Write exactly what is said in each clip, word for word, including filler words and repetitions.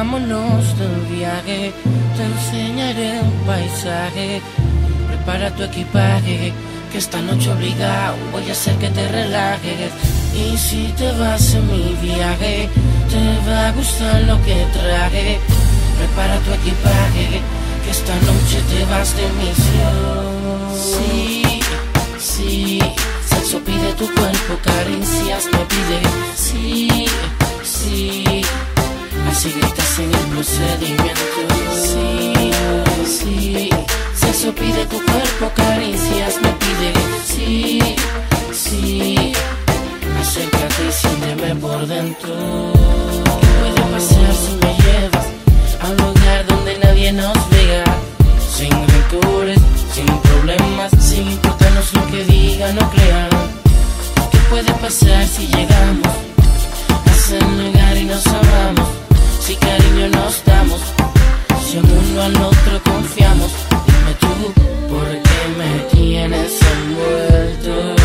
vámonos de viaje, te enseñaré un paisaje. Prepara tu equipaje, que esta noche obligado voy a hacer que te relajes. Y si te vas en mi viaje, te va a gustar lo que traje. Prepara tu equipaje, que esta noche te vas de misión. Sí, sí, sexo pide tu cuerpo, caricias me pide. Sí, sí, así gritas en el procedimiento. Sí, sí, sexo pide tu cuerpo, caricias me pide. Sí, sí, acércate y siénteme por dentro. ¿Qué puede pasar si me llevas a un lugar donde nadie nos vea? Sin rencores, sin problemas, sin importarnos lo que digan o crean. ¿Qué puede pasar si llegamos a ese lugar y nos amamos? Si cariño nos damos, si en uno al otro confiamos. Dime tú, ¿por qué me tienes envuelto?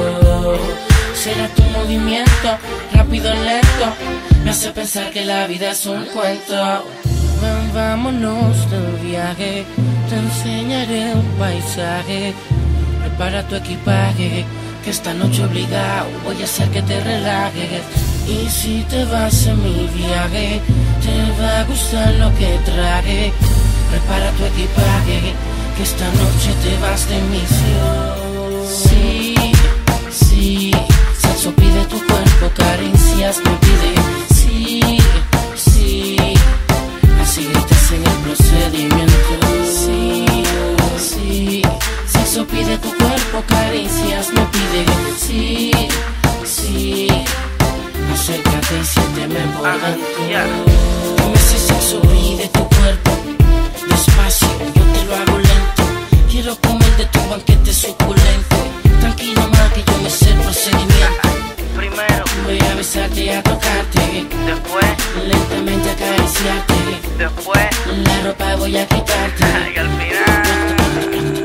¿Será tu movimiento, rápido o lento? Me hace pensar que la vida es un cuento. Ven, vámonos de viaje, te enseñaré un paisaje. Prepara tu equipaje, que esta noche obligado voy a hacer que te relajes. Y si te vas en mi viaje, te va a gustar lo que traje. Prepara tu equipaje, que esta noche te vas de misión. Sí, sí, sexo pide tu cuerpo, caricias me pide. Sí, sí, así gritas en el procedimiento. Sí, sí, sexo pide tu cuerpo, caricias me pide. Sí, sí, acércate y siénteme por dentro. Dime si sexo pide tu cuerpo, despacio, yo te lo hago lento. Quiero comer de tu banquete suculento. Tranquilo más que yo me sé el procedimiento. Primero voy a besarte y a tocarte, después lentamente acariciarte, después la ropa voy a quitarte. y al final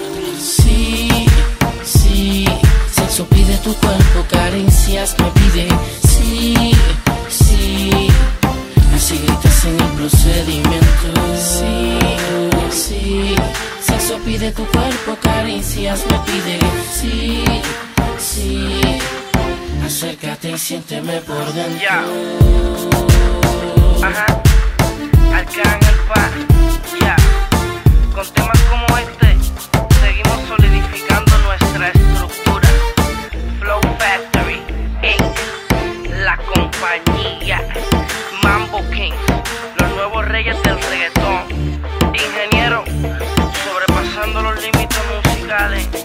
Sí, sí, sexo pide tu cuerpo, caricias me pide. Sí, sí, así gritas en el procedimiento. Sí, sí, sexo pide tu cuerpo, caricias me pide. Sí, sí, acércate y siénteme por dentro. Ya. Ajá, Arcángel el pa, ya. Con temas como este, seguimos solidificando nuestra estructura. Flow Factory, incorporated. La compañía Mambo Kings, los nuevos reyes del reggaetón. Ingeniero, sobrepasando los límites musicales.